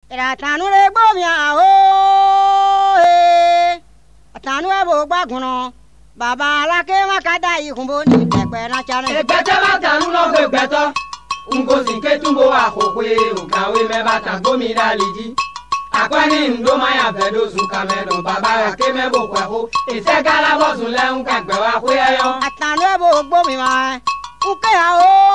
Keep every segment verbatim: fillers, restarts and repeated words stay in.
Era tanu le gbo mi a o e. Tanu e bo gbagun baba alake makada ikunbo ni pepe na chane. Egbete ma tanu no gbe gbeto. Ungo sinke tumbo akokwe ukawe me bata gomi daliji. Akwani ndo maya vedo zuka medo baba ake me bo kwako. Ise gala bo sun le unka gbe wa kwe yo. Tanu e bo gbo mi ma. Uke a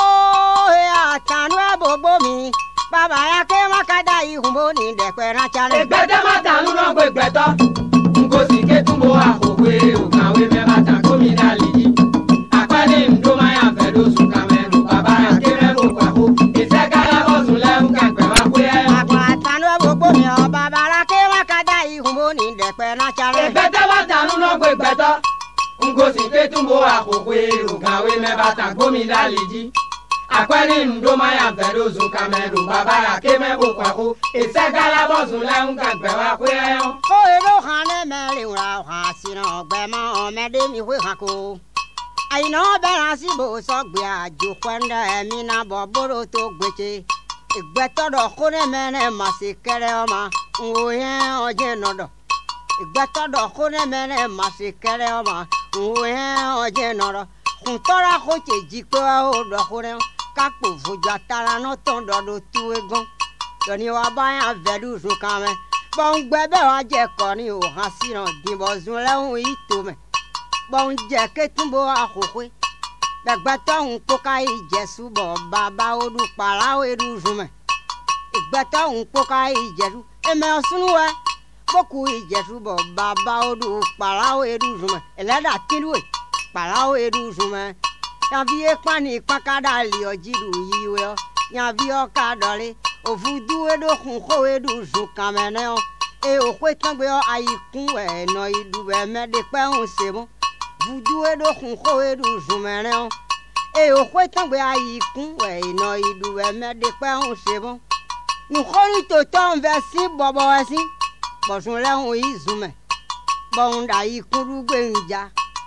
o e tanu e bo gbo mi. Baba alake makada ikunbo ni pepe na chane. Egbete ma tanu no gbe gbeto. Ungo sinke tumbo akokwe ukawe me bata gomi daliji. Akwani ndo maya vedo zuka medo baba ake me bo kwako. Ise gala bo sun le unka gbe wa kwe yo. Tanu e bo gbo mi o baba alake makada ikunbo ni pepe na chane. Egbete ma tanu no gbe gbeto. Ungo sinke tumbo akokwe ukawe me bata gomi daliji. Akwani ndo maya vedo zuka medo baba ake me bo kwako. Ise gala bo sun le unka gbe wa kwe yo. O ero khane me le ura ha sino gbe ma o me de mi hwe hako. Ai no be ran si bo so gbe ajo kwenda mi na bo boro to gbeche. Igbe to do khone me ne ma se kere o ma. O yen o je no do. Igbe to do khone me ne ma se kere o ma. O yen o je no do. Kun tora ko che ji pe o do khone. Ka po fuja tara no ton do do tu egon. Do ni wa ba ya vedu zu kan me. Bon gbebe wa je ko ni o han siran din bo zun lehun ito me. Bon je ke tumbo akokwe. Begbe to un poka ijesu bo baba odu para o eru zu me. Igbe to un poka ijesu e me osunu we. Boku ijesu bo baba odu para o eru zu me. Eleda kilu e para o eru zu me. Yan vi e pani pakada li ojiru yiwe o. Yan vi o kadole ovudu edo kun ko edu zu kamene o. E o kwe tangbe o ayikun e no idu be me de pe un se mo. Vudu edo kun ko edu zu mene o. E o kwe tangbe ayikun e no idu be me de pe un se mo. Nu khori to ton versi bobo esi. Bo sun le un izu me. Bo nda ikun rugbe nja.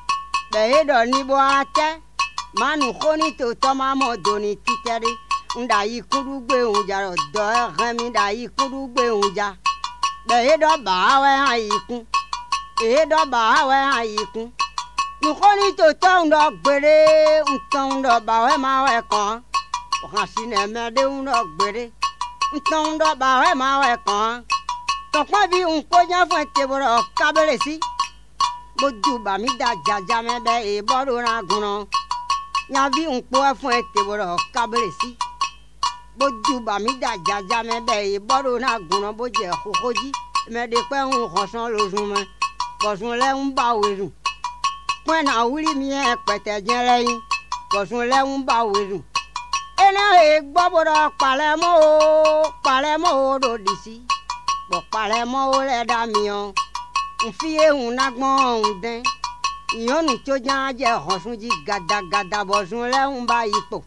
Be edo ni bo ate. Manu khoni to to ma mo doni titere. Nda ikun rugbe nja ro do remi nda ikun rugbe nja. Be do ba we ayikun. E do ba we ayikun. Nu khoni to to ndo gbere, nton ndo ba we ma we kan. O kan sine me de ndo gbere. Nton ndo ba we ma we kan. To kwa bi un ko jan fun te boro kabere si. Boju ba mi da jaja me be e bodo na guno. Yan bi un po fun te boro kabere si. Boju ba mi da jaja me be e bodo na guno boje khokoji. Me de pe un khosan lojun me. Bosun le un ba weru. When I will me a pete jelly, Bosun le un ba weru. Ena e gboboro palemo, palemo do disi. Bo palemo le da mi o. Nfi e un agbon un den. Iyonu to jan je hosun ji gada gada Bosun le un ba ipo.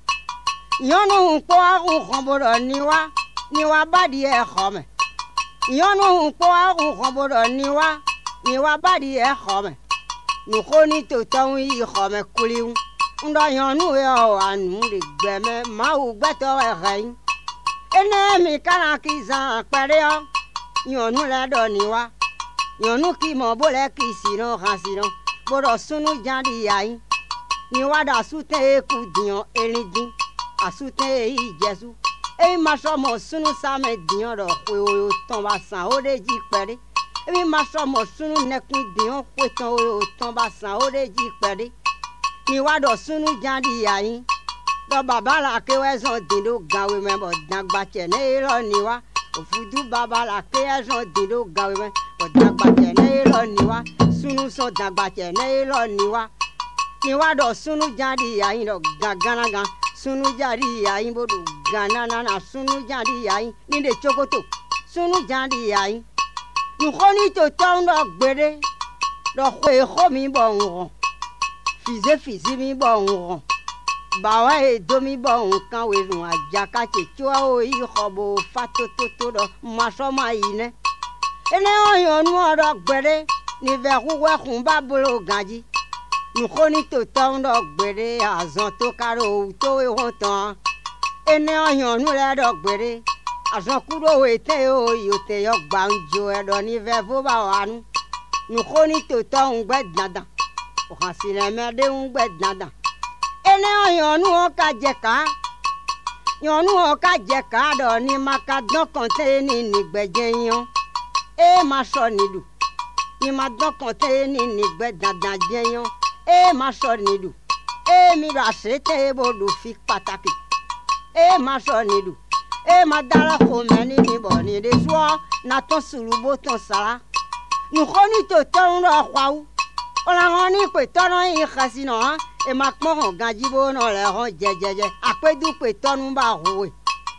Iyonu un po un khonboro niwa, niwa badi e khome. Iyonu un po un khonboro niwa, niwa badi e khome. Nu khoni to ton yi khome kuliun. Ndo yonu e o anu de gbeme ma u gbeto e rein. Ene mi kana ki zan pere o. Yonu le do niwa. Yonu ki mo bole ki sino han sino. Boro sunu jandi yayin. Niwa da sute e ku dion eridin. Asute e Jesu. E ma so mo sunu sa me dion ro pe o ton ba san o de ji pere. Ebi ma so mo sunu nekun dion pe ton o ton ba san o de ji pere. Ni wa do sunu jandi yayin. Do baba la ke we zon dindo gawe me bo dagba che ne ro ni wa. Ofudu baba la ke we zon dindo gawe me bo dagba che ne ro ni wa. Sunu so dagba che ne ro ni wa. Ni wa do sunu jandi yayin do gagana gan. Sunu jandi yayin bo do ganana na sunu jandi yayin ni de chokoto. Sunu jandi yayin. Nu khoni to ton do gbere. Do khwe kho mi bo won. Fize fize mi bo won. Bawa e do mi bo won kan we run aja ka che chua o yi khobo fato to to do ma so ma ine. Ene oyan nu oro gbere ni ve ku we kun ba bolo ganji. Nu khoni to ton do gbere azon to karo to we won tan. Ene oyan nu le do gbere Azon kudo ete o yote yo gbanjo e do ni ve fo ba wa nu. Nu khoni to to un gbe dandan. O kan si le me de un gbe dandan. Ene oyan nu o ka je ka. Yan nu o ka je ka do ni maka don konte ni ni gbeje yan. E ma so ni du. Ni ma don konte ni ni gbe dandan je yan. E ma so ni du. E mi ra se te bo du fi pataki. E ma so ni du. E ma dara ko meni ni boni de so na ton sulubo ton sala nu khoni to ton ro kwawu ola ngoni pe ton yi khasino e ma pon gajibo no le ho jejeje apedu pe ton ba howe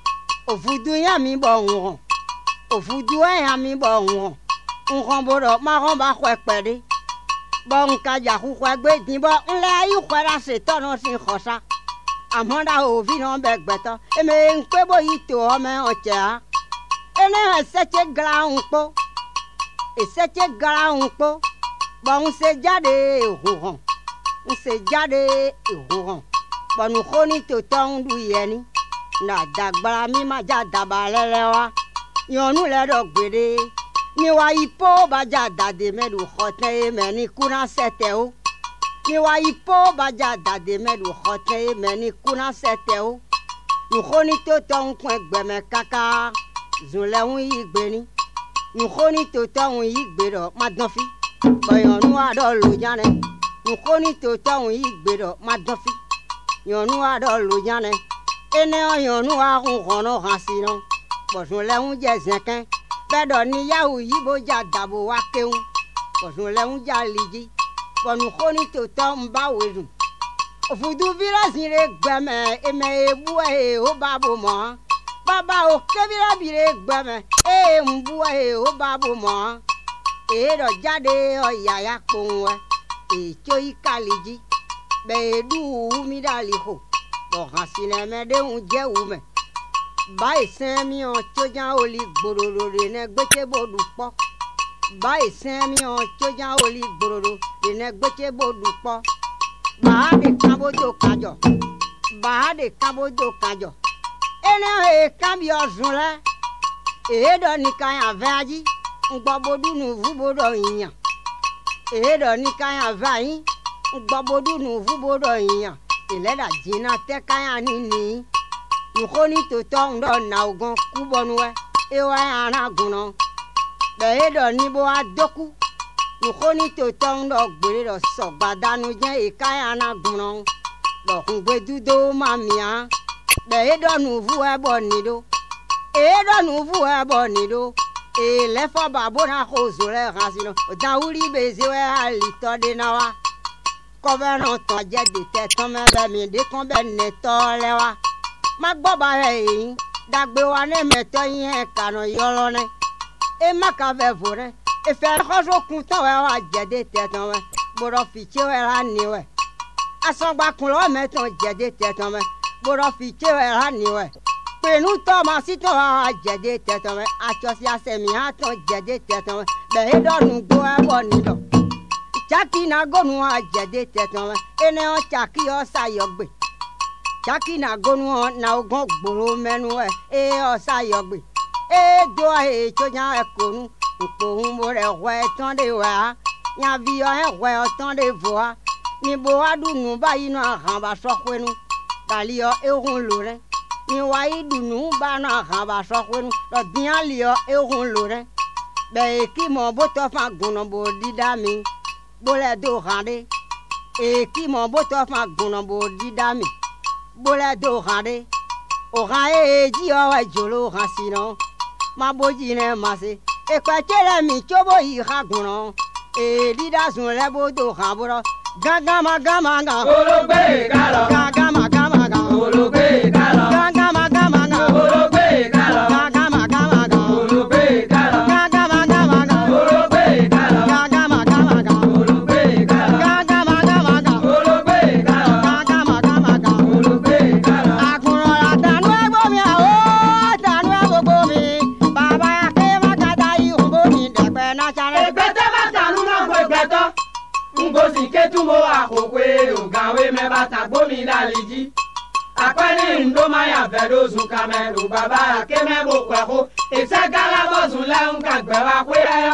ofudu ya mi bo won ofudu ya mi bo won nkan bodo ma ron ba kwe pede bon ka ja ku kwa gbe din bo nle ayi kwara se ton sin khosa Amanda ovi no begbeto e me nkpe bo ito o me ocha ene seche ground po e seche ground po bon se jade hohon n se jade hohon bon khoni to ton du yeni na dagbara mi ma ja dabalele wa yonu le do gbede ni wa ipo ba ja dade me du khote me ni kuna sete o ni wa ipo baja dade me du khote me ni kuna sete o nu khoni to ton kun gbeme kaka zunle un igbeni nu khoni to ton igbe do madonfi boyon nu ado lo jane nu khoni to ton igbe do madonfi yon nu ado lo jane ene yon nu a kun kono hasino bo zunle un je zenken be do ni yahu yibo ja dabo wa keun bo zunle un ja liji Bonu khoni to tom ba wedu ofudu vira zire gbeme eme ebu e o babo mo baba o kebira bire gbeme e mbu e o babo mo e do jade o yaya konwe e choi kaliji be du mi dali ho bo hasine me de un je u me ba isen mi o chojan oli gbororo re ne gbeche bodu po ba isen mi o chojan oli gbororo ne gbeche bodu po ba de kabojo kajo ba de kabojo kajo ene e kambi ozunle e do ni kan avaji ngbo bodu nu vu bodo yin e do ni kan avayin ngbo bodu nu vu bodo yin ile da jina te kan ni ni nu khoni to to ndo na ogun kubonu we e wa ana guno be do ni bo adoku nu khoni to ton do gbere do so gbadanu je ikaya na gunran do kun gbedudo mamia be do nu vu e bo ni do e do nu vu e bo ni do e le fo babo na ko zore rasino dan uri beze we ali to de na wa ko be no to je de te ton me be mi de kon be ne to le wa ma gbo ba he yin dagbe wa ne meto yin kanu yolo ne e ma ka ve vore e fe khoso kunta wa wa jede tetan we boro fiche we ra ni we asogba kun lo meton jede tetan we boro fiche we ra ni we penu to ma si to wa jede tetan we acho si asemi ha ton jede tetan we be do nu go e bo ni do chaki na gonu wa jede tetan we ene o chaki o sayogbe chaki na gonu na ogun gboro menu we e o sayogbe e do e chojan e konu Pour mourir, ouais, tant de wa, y'a vie, ouais, tant de voix. Ni boadou, nous baillons un ramba soquenu, Dalio et ronlore. Ni waïdou, nous baillons un ramba soquenu, le bien lio et ronlore. Ben, qui m'en botof un gonombo didami, bolet d'orande, et qui m'en botof un gonombo didami, bolet d'orande. Orae, dit, ouais, jolo, racinon, ma bodine massé. E kwa chele mi chobo yi khaguno e dida sun le bodo khaburo gaga maga maga ologbe galo gaga maga maga ologbe galo gaga maga maga ologbe galo gaga maga maga ologbe galo gaga maga maga ologbe galo gaga maga maga ologbe galo gaga maga maga ologbe galo gaga maga maga ologbe galo akunro la tanu egbo mi awo tanu egbo mi baba Egbete matanu na ngwe gbeto Ngozi ketu mo akokwe Ogawe me bata gbomi laliji Akwani ndoma ya vedo zu kameru baba ya keme bo kweko. Ise gala bo zu le un kagbe wa kwe